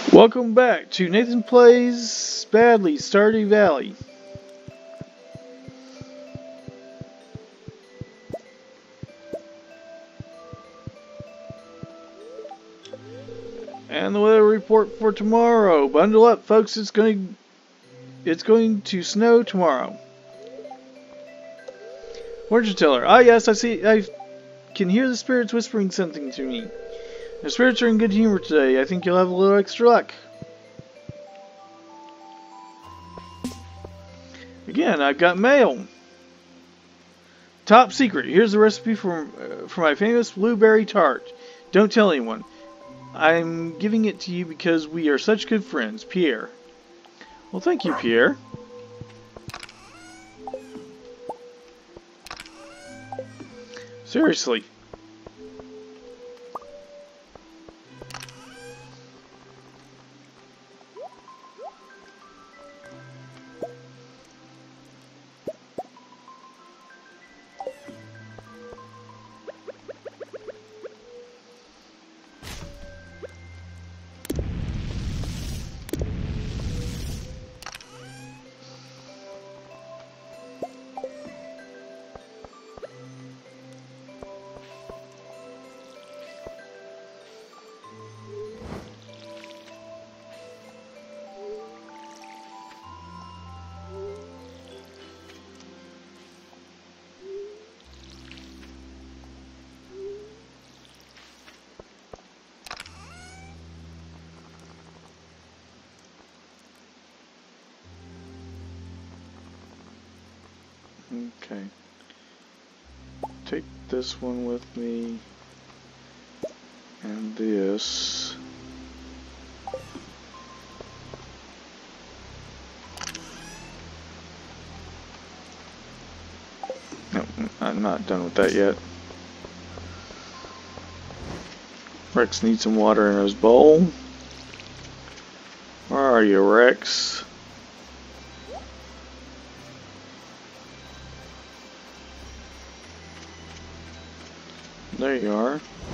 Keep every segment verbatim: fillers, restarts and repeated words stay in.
Welcome back to Nathan Plays Badly Stardew Valley. And the weather report for tomorrow. Bundle up, folks. It's going it's going to snow tomorrow. Fortune teller. Ah, yes, I see. I can hear the spirits whispering something to me. The spirits are in good humor today. I think you'll have a little extra luck. Again, I've got mail. Top secret. Here's the recipe for uh, for my famous blueberry tart. Don't tell anyone. I'm giving it to you because we are such good friends, Pierre. Well, thank you, Pierre. Seriously. Okay. Take this one with me. And this. No, I'm not done with that yet. Rex needs some water in his bowl. Where are you, Rex? There you are.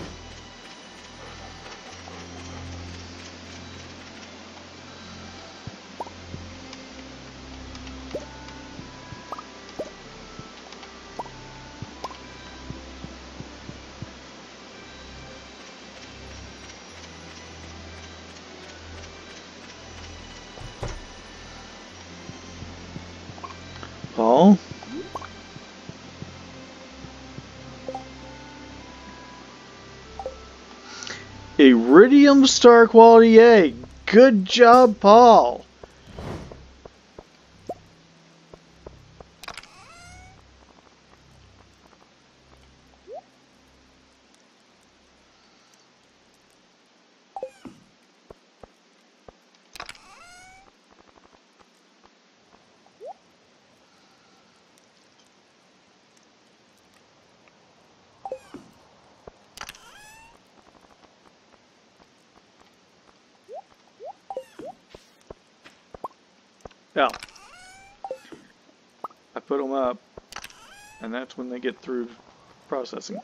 Paul? Iridium star quality egg. Good job, Paul. Yeah, I put them up, and that's when they get through processing.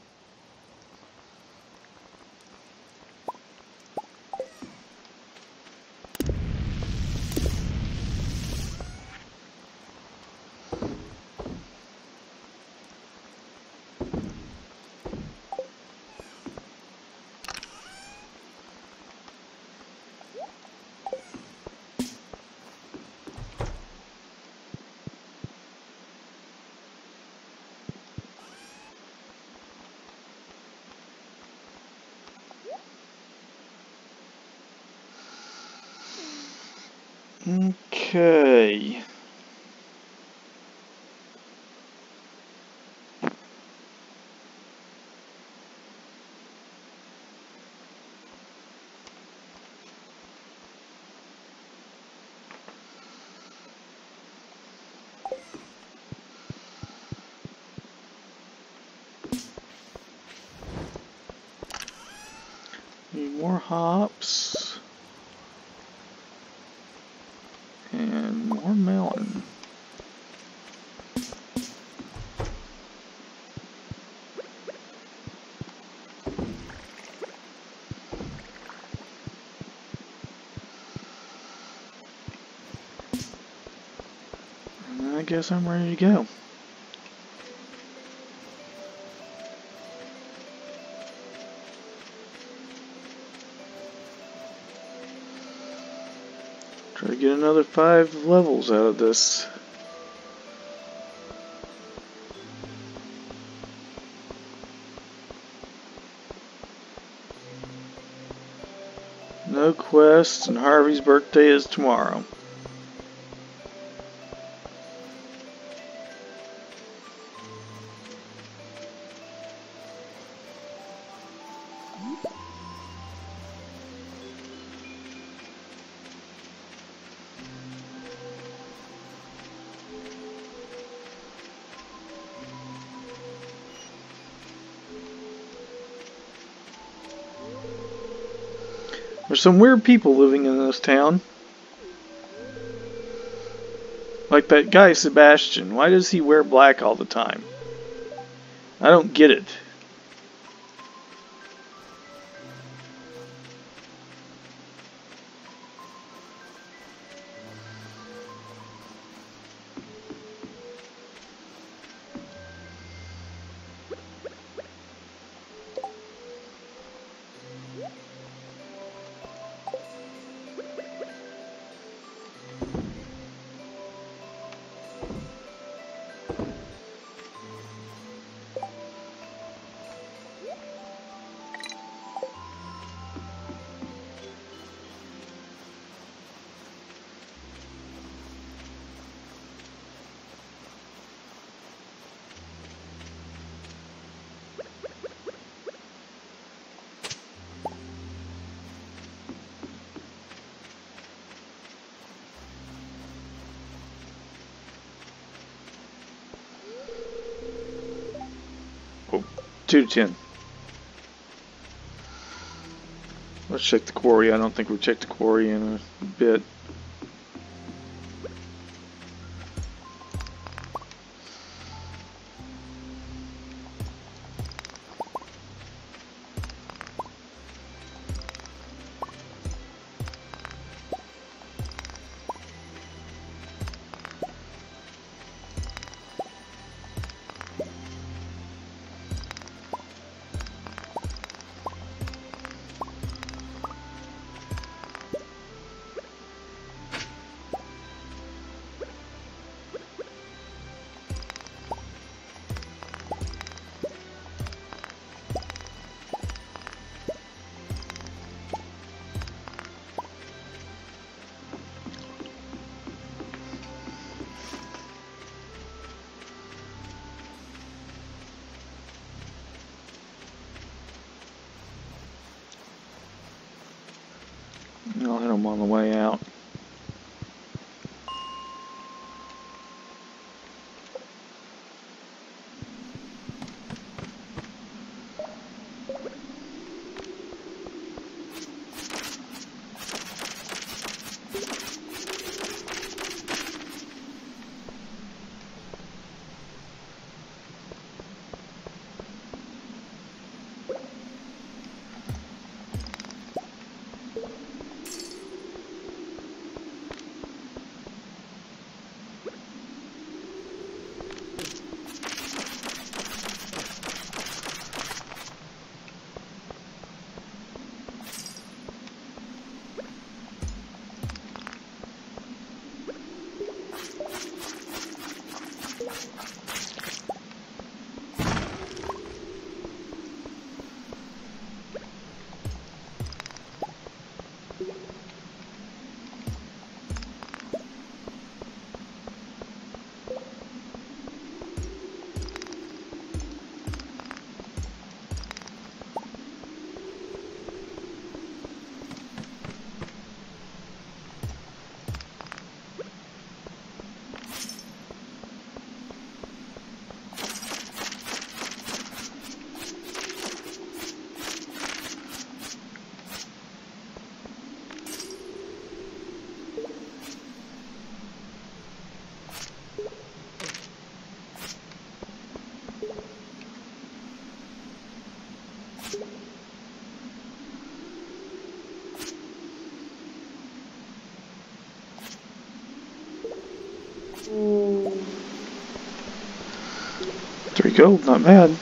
Okay. Need more hops. And more melon. I guess I'm ready to go. Try to get another five levels out of this. No quests, and Harvey's birthday is tomorrow. There's some weird people living in this town. Like that guy Sebastian. Why does he wear black all the time? I don't get it. two to ten. Let's check the quarry. I don't think we've checked the quarry in a bit. I'll hit them on the way out. Three gold, not bad.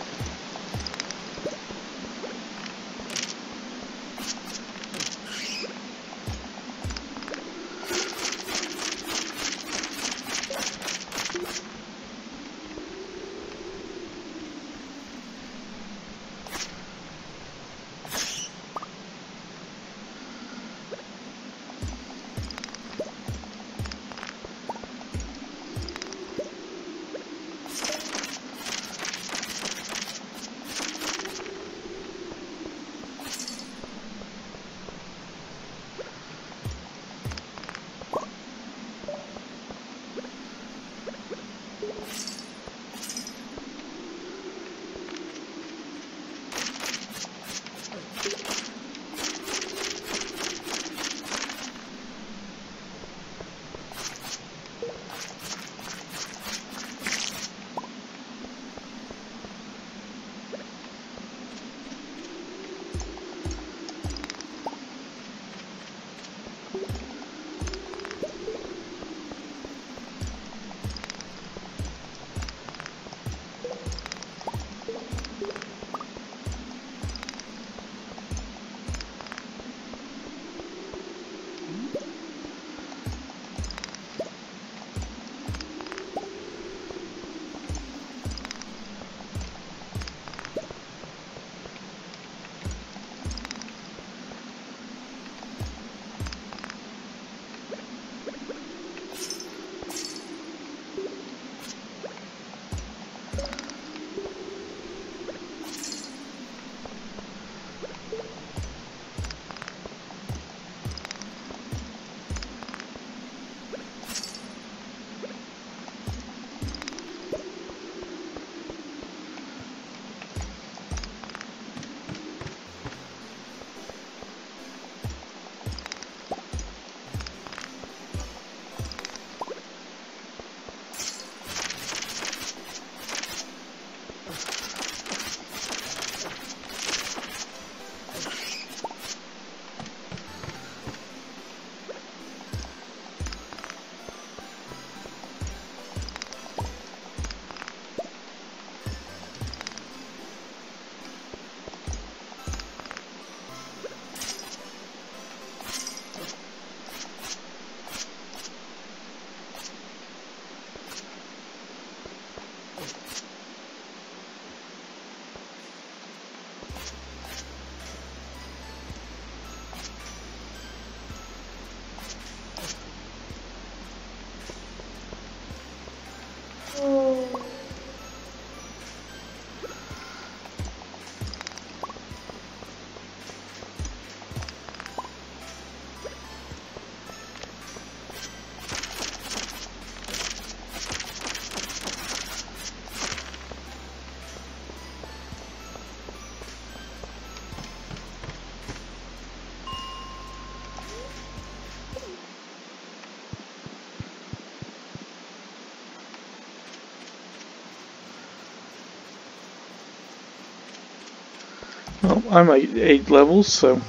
Well, I'm at eight levels, so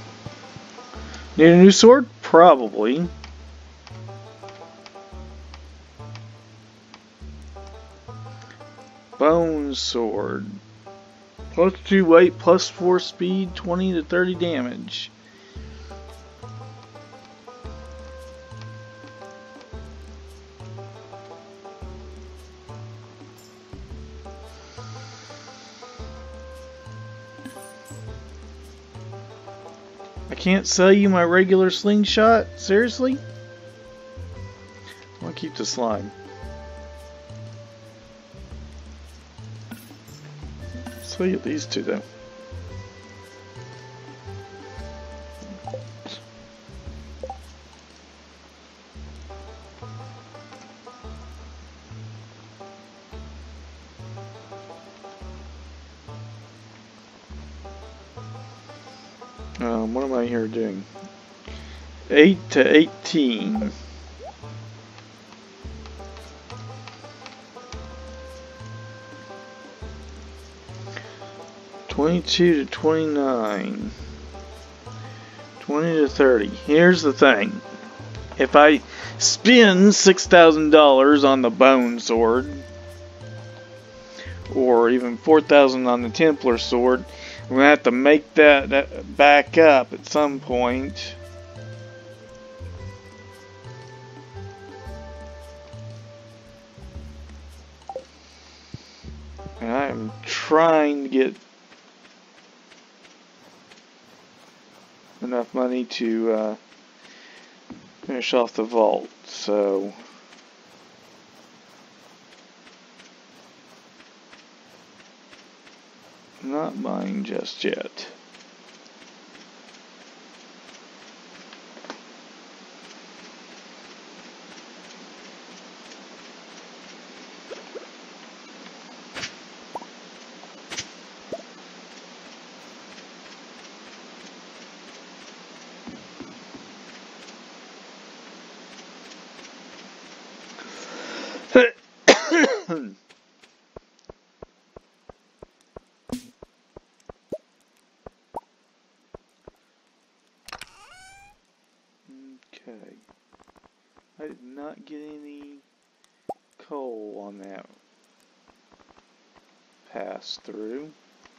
need a new sword? Probably. Bone sword. Plus two weight, plus four speed, twenty to thirty damage. I can't sell you my regular slingshot? Seriously? I'll keep the slime. Sell you these two though. Um, what am I here doing? eight to eighteen. twenty-two to twenty-nine. twenty to thirty. Here's the thing. If I spend six thousand dollars on the bone sword, or even four thousand on the Templar sword. We're going to have to make that, that back up at some point. And I am trying to get enough money to uh, finish off the vault, so not buying just yet. Okay. I did not get any coal on that pass through.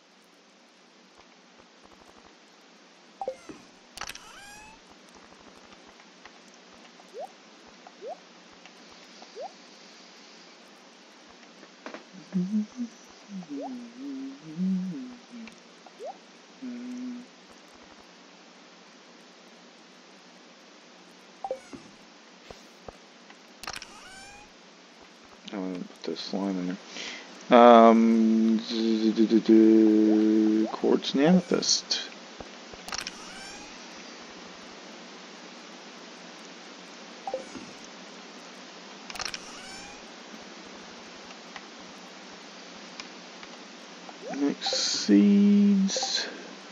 I'm gonna put this line in there. Um, quartz and amethyst. Mix seeds.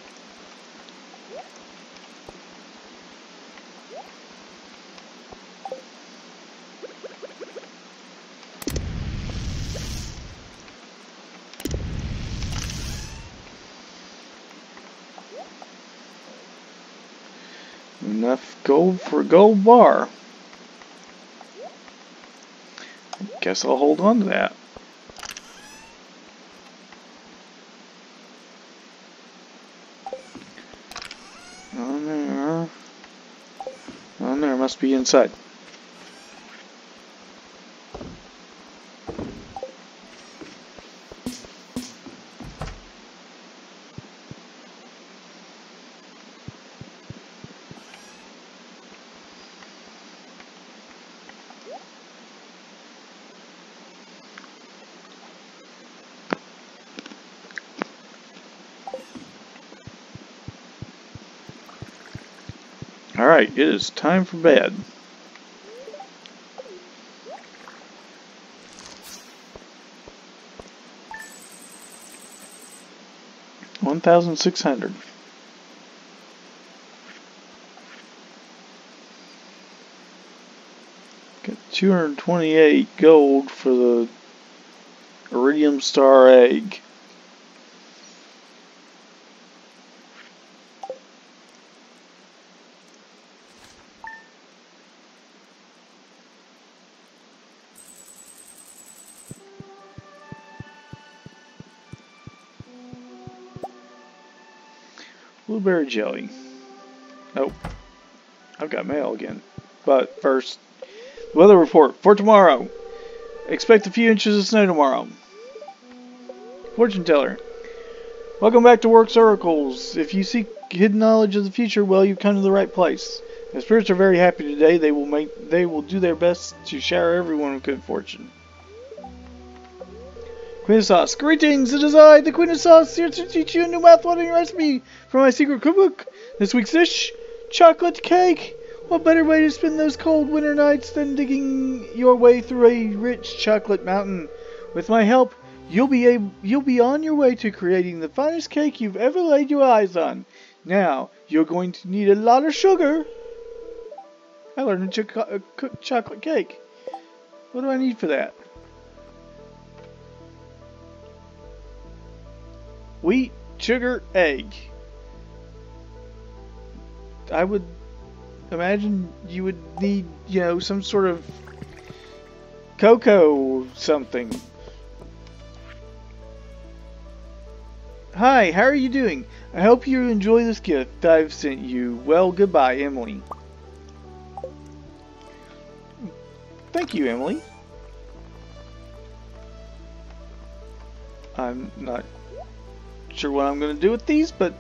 Enough gold for a gold bar. I guess I'll hold on to that. On there. On there, must be inside. Alright, it is time for bed. one thousand six hundred. Got two hundred twenty-eight gold for the iridium star egg. Blueberry jelly. Nope. I've got mail again. But first, the weather report for tomorrow. Expect a few inches of snow tomorrow. Fortune teller. Welcome back to Work's Oracles. If you seek hidden knowledge of the future, well, you've come to the right place. The spirits are very happy today. They will make they will do their best to shower everyone with good fortune. Queen of Sauce. Greetings, it is I, the Queen of Sauce, here to teach you a new mouth-watering recipe from my secret cookbook. This week's dish, chocolate cake. What better way to spend those cold winter nights than digging your way through a rich chocolate mountain? With my help, you'll be able, you'll be on your way to creating the finest cake you've ever laid your eyes on. Now, you're going to need a lot of sugar. I learned to cho- uh, cook chocolate cake. What do I need for that? Wheat, sugar, egg. I would imagine you would need, you know, some sort of cocoa something. Hi, how are you doing? I hope you enjoy this gift I've sent you. Well, goodbye, Emily. Thank you, Emily. I'm not sure what I'm going to do with these, but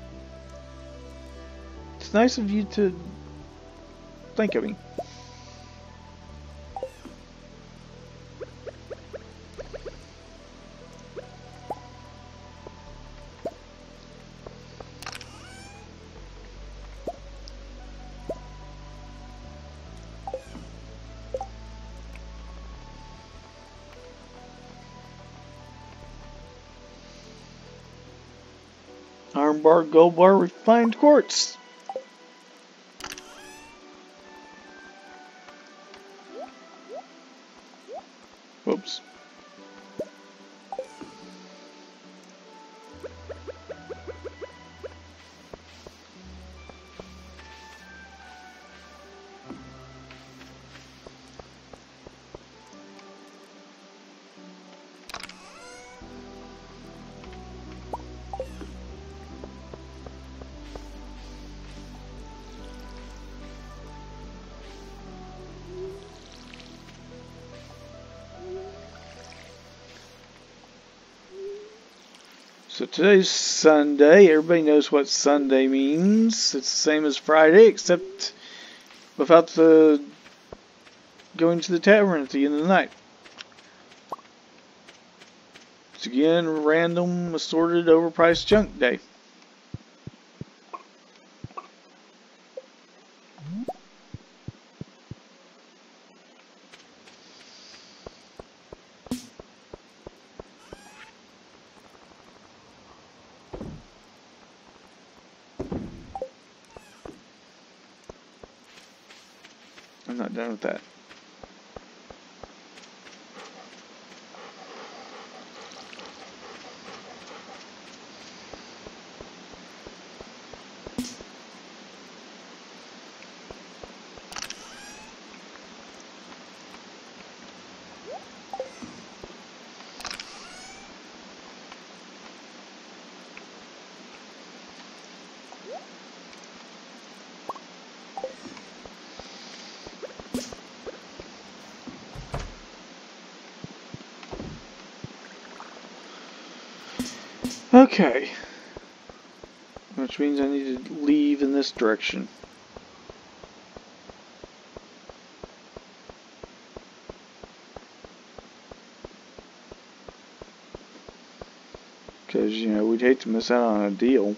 it's nice of you to think of me. Iron bar, gold bar, refined quartz. Whoops. So today's Sunday. Everybody knows what Sunday means. It's the same as Friday, except without the going to the tavern at the end of the night. It's again random, assorted, overpriced junk day. I'm not done with that. Okay, which means I need to leave in this direction. Because, you know, we'd hate to miss out on a deal.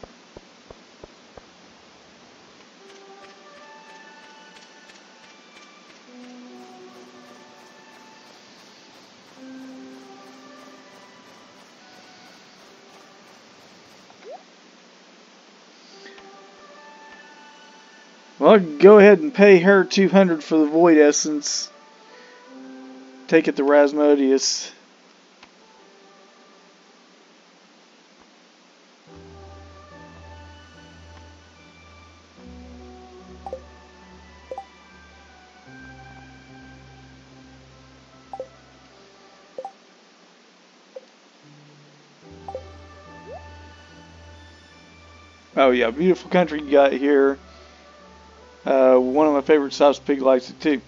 Well, go ahead and pay her two hundred for the Void Essence. Take it to Rasmodius. Oh yeah, beautiful country you got here. Uh, one of my favorite stops, Pig likes it too.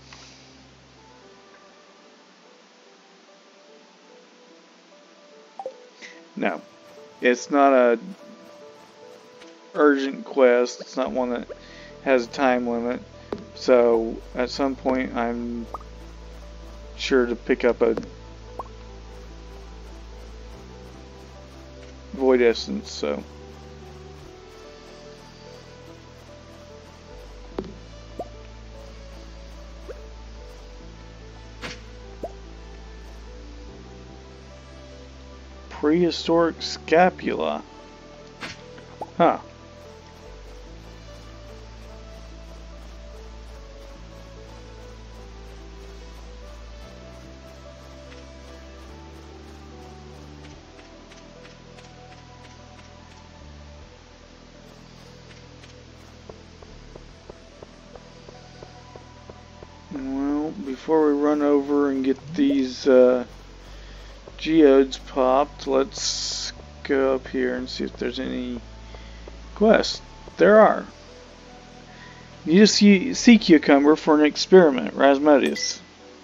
No, it's not a urgent quest. It's not one that has a time limit. So at some point, I'm sure to pick up a Void Essence. So. Prehistoric scapula. Huh. Well, before we run over and get these uh, geodes popped, let's go up here and see if there's any quests. There are. You just see sea cucumber for an experiment, Rasmodius.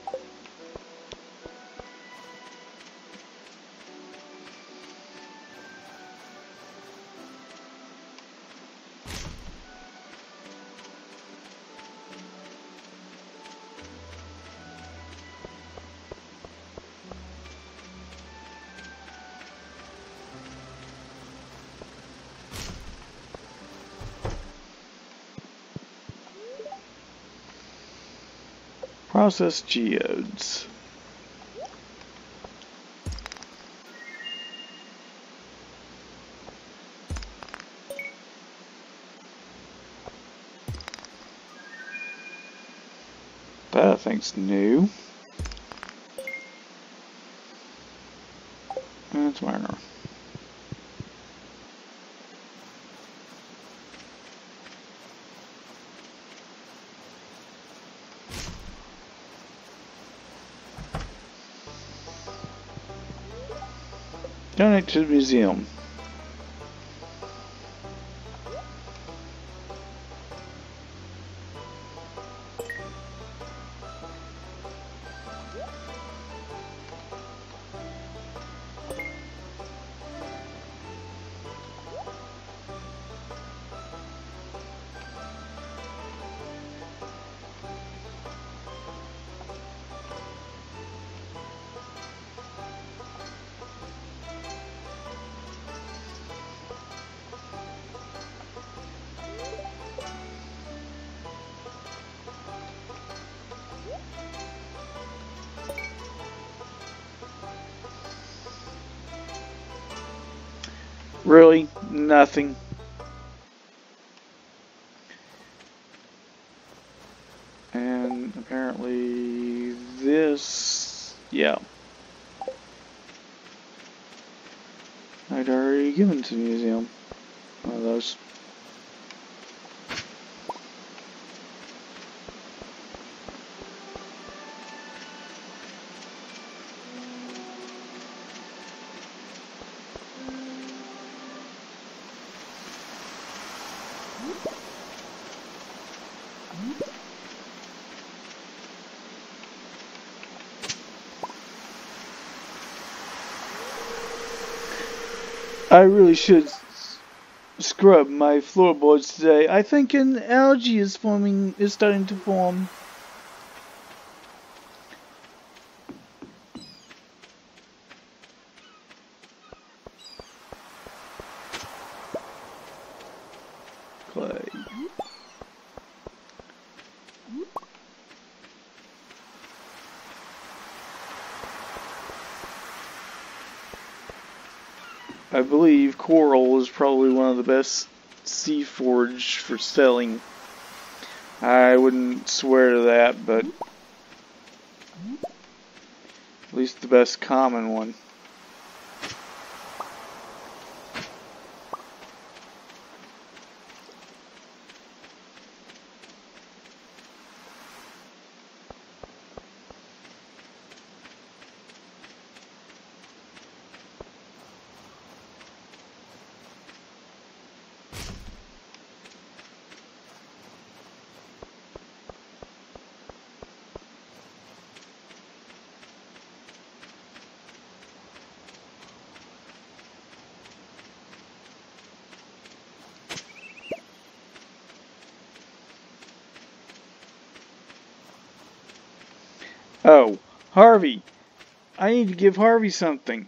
Process geodes. That I think's new. That's minor. Donate to the museum. Really? Nothing. And apparently this, yeah. I'd already given to the museum. One of those. I really should scrub my floorboards today. I think an algae is forming, is starting to form. Clay. I believe coral is probably one of the best sea forage for selling. I wouldn't swear to that, but at least the best common one. Oh, Harvey. I need to give Harvey something.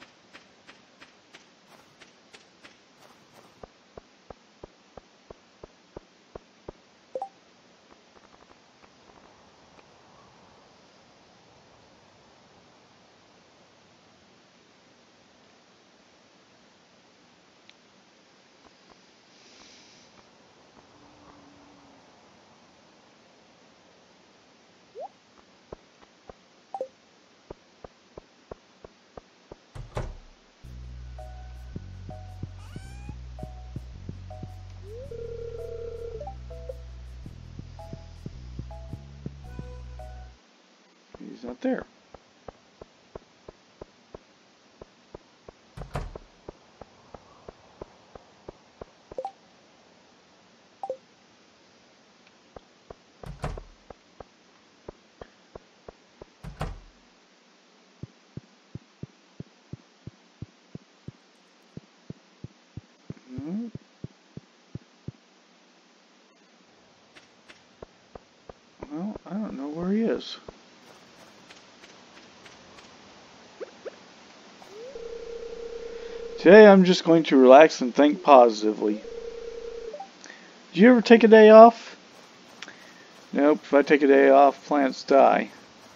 He's not there. is. Today I'm just going to relax and think positively. Did you ever take a day off? Nope, if I take a day off, plants die.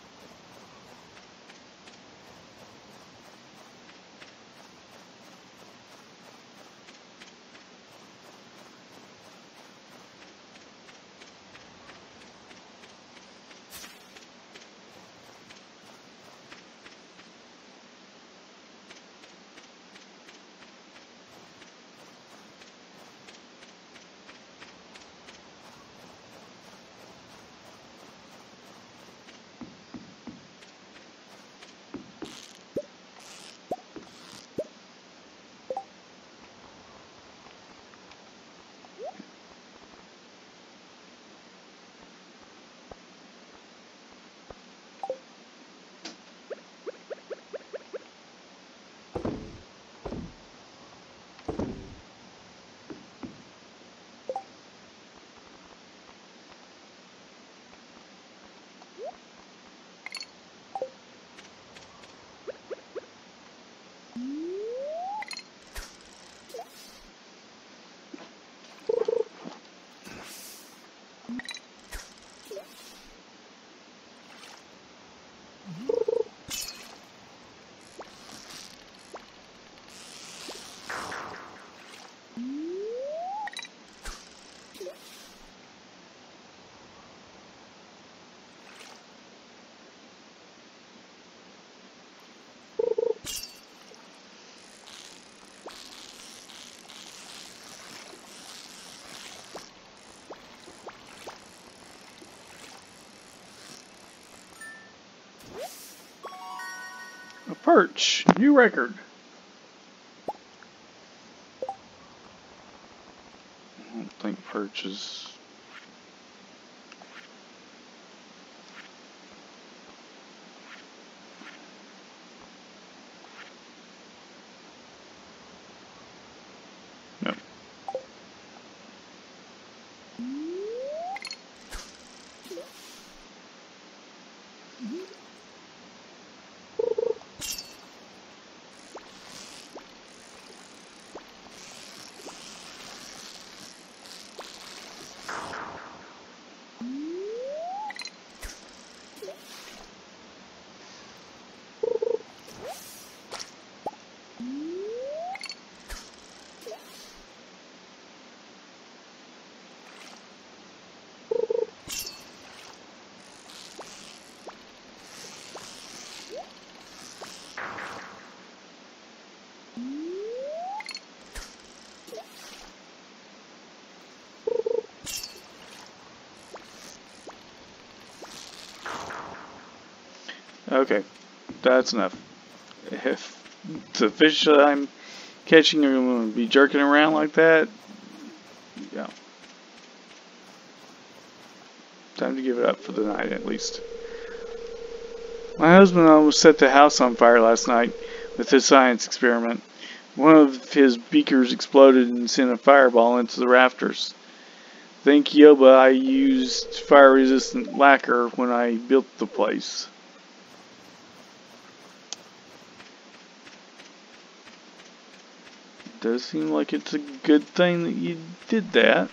A perch. New record. I don't think perch is... No. Okay, that's enough. If the fish that I'm catching are going to be jerking around like that, yeah. Time to give it up for the night, at least. My husband almost set the house on fire last night with his science experiment. One of his beakers exploded and sent a fireball into the rafters. Thank Yoba, I used fire-resistant lacquer when I built the place. It does seem like it's a good thing that you did that.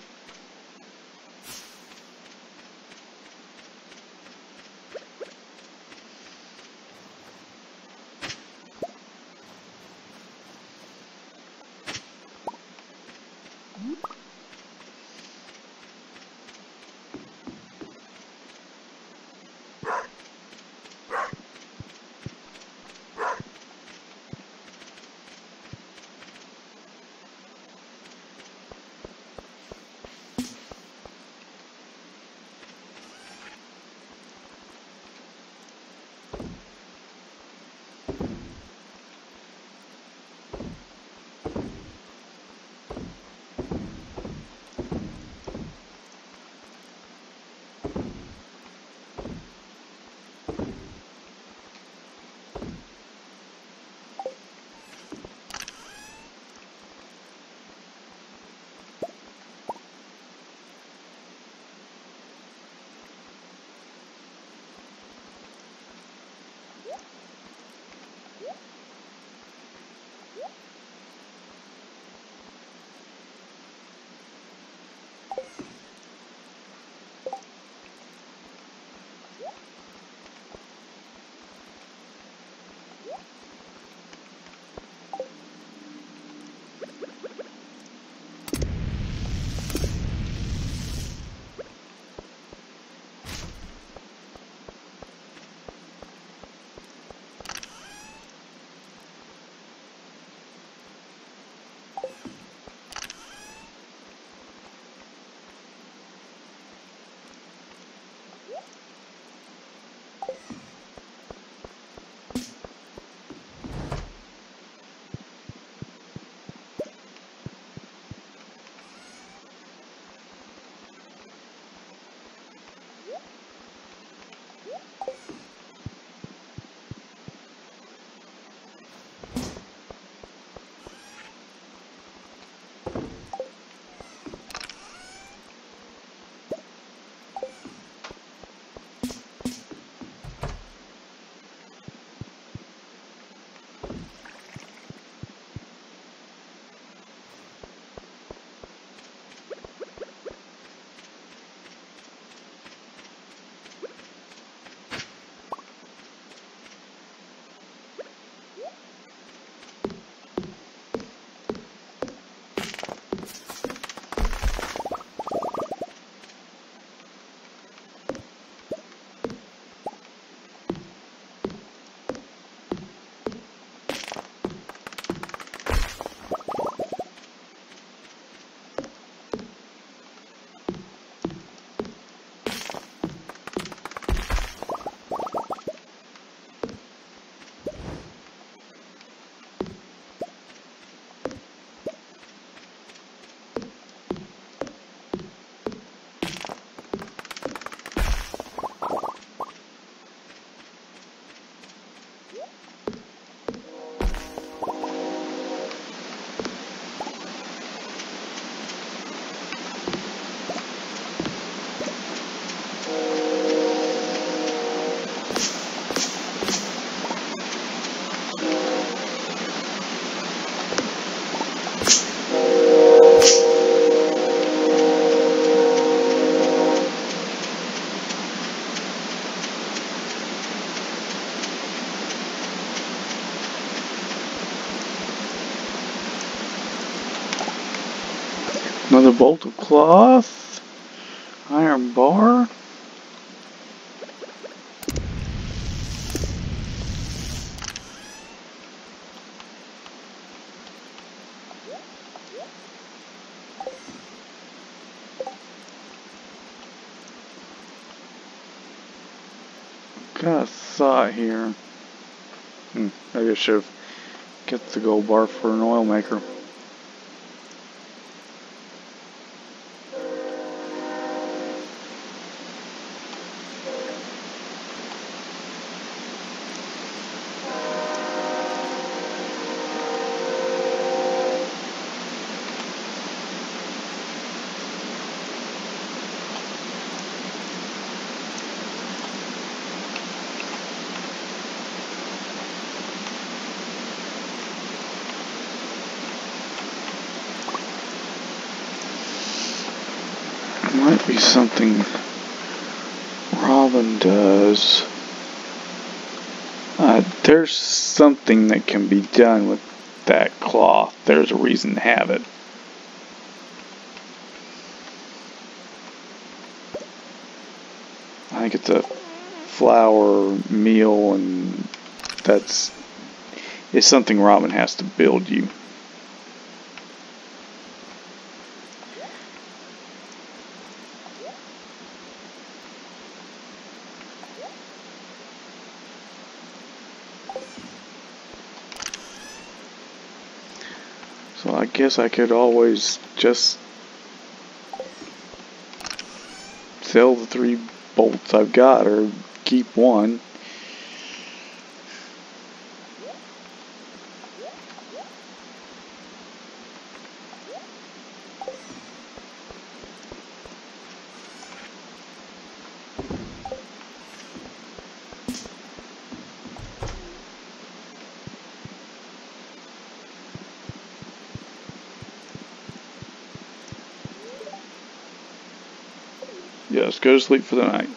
bolt of cloth, iron bar. Got a thought here. Hmm, maybe I should have get the gold bar for an oil maker. Might be something Robin does. Uh, there's something that can be done with that cloth. There's a reason to have it. I think it's a flour meal, and that's it's something Robin has to build you. So I guess I could always just sell the three bolts I've got, or keep one. Yeah, let's go to sleep for the night.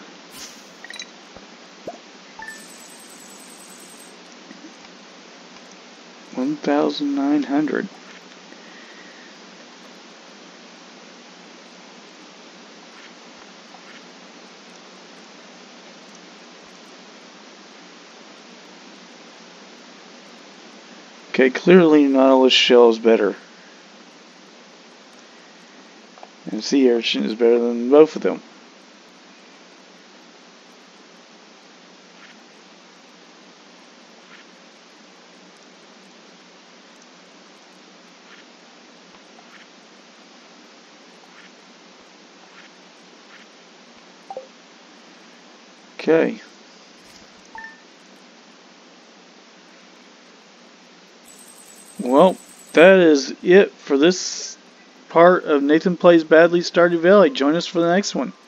One thousand nine hundred. Okay, clearly Nautilus shell is better. And sea urchin is better than both of them. Okay. Well, that is it for this part of Nathan Plays Badly Stardew Valley. Join us for the next one.